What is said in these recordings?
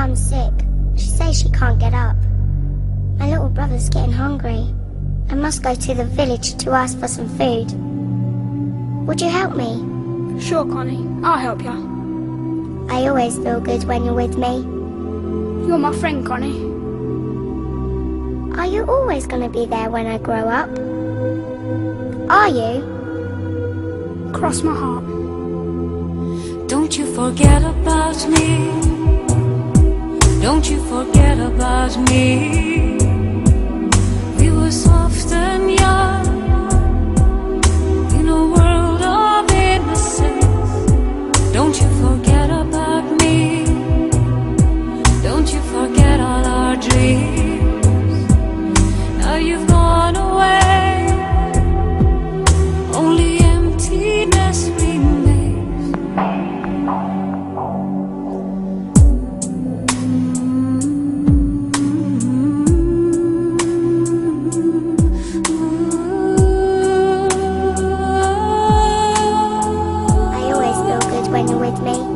mum's sick. She says she can't get up. My little brother's getting hungry. I must go to the village to ask for some food. Would you help me? Sure, Connie. I'll help you. I always feel good when you're with me. You're my friend, Connie. Are you always going to be there when I grow up? Are you? Cross my heart. Don't you forget about me. Don't you forget about me. We were soft and young in a world of innocence. Don't you forget about me. Don't you forget all our dreams. Now you've gone away. Only emptiness remains. I always feel good when you're with me.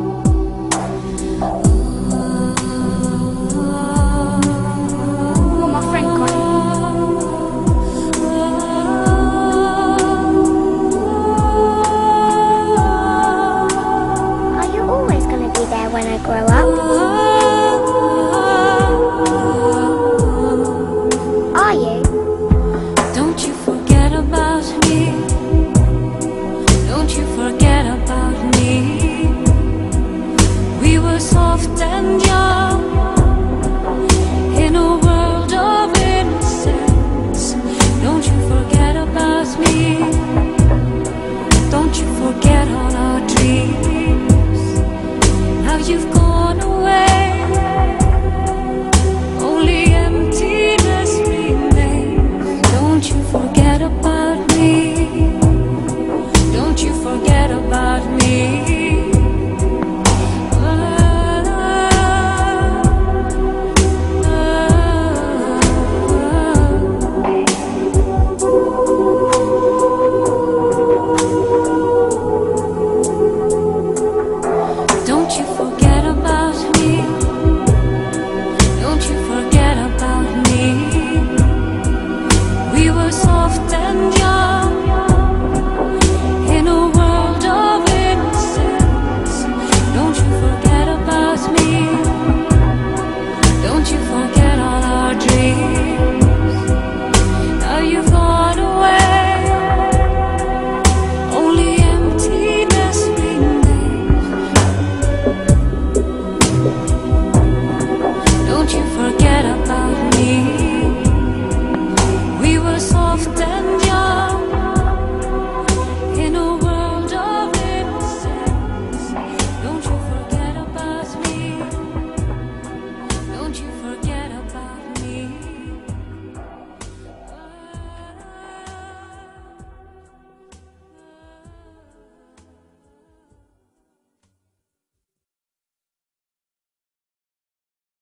You're my friend, Connie. Are you always going to be there when I grow up? Are you? Don't you forget about me. Don't you forget about me. We were soft and young in a world of innocence. Don't you forget about me. Don't you forget all our dreams. Now you've gone away. Only emptiness remains. Don't you forget about me. Don't you forget about me.